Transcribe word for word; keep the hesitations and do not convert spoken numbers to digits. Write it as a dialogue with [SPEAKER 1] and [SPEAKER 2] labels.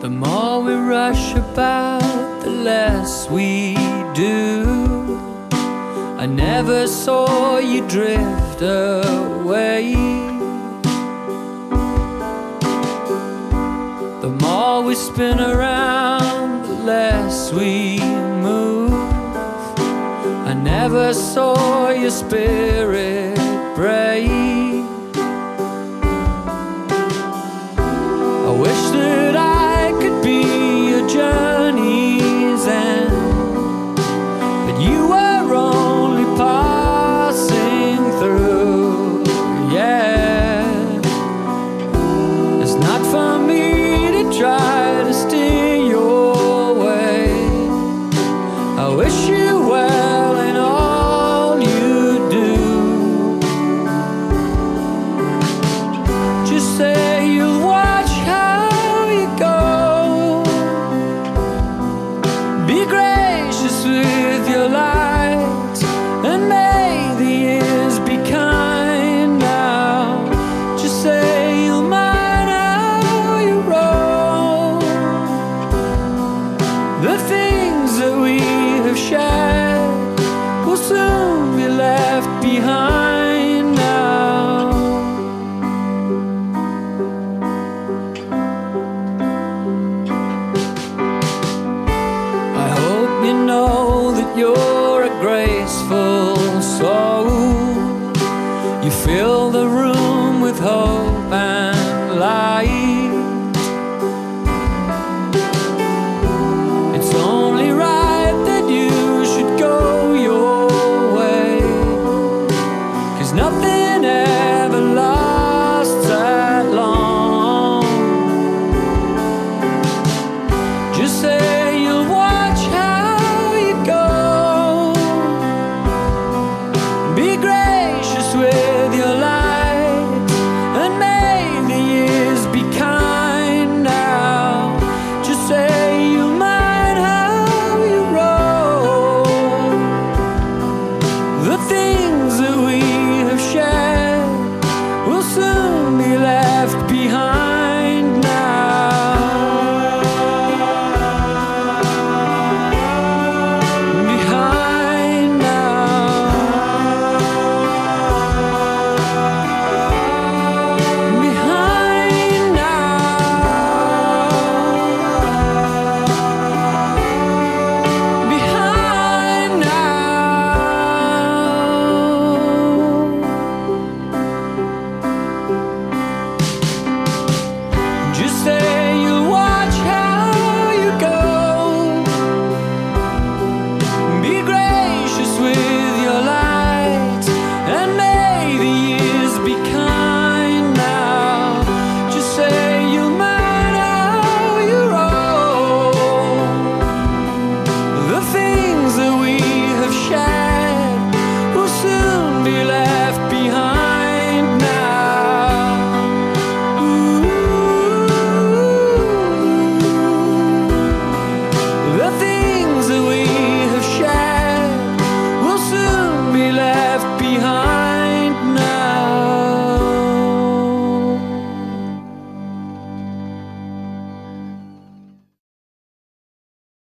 [SPEAKER 1] The more we rush about, the less we do. I never saw you drift away. The more we spin around, the less we move. I never saw your spirit break. I wish that I could be your journey's end, but you were only passing through. Yeah, it's not for me to try to steer your way. I wish you well in all you do. Just say you'll watch how you go. Be gracious with your light, and may the years be kind now. Just say you'll mind how you roll. The things that we have shared will soon be left behind now. I hope you know that you're a graceful soul. You fill the room with hope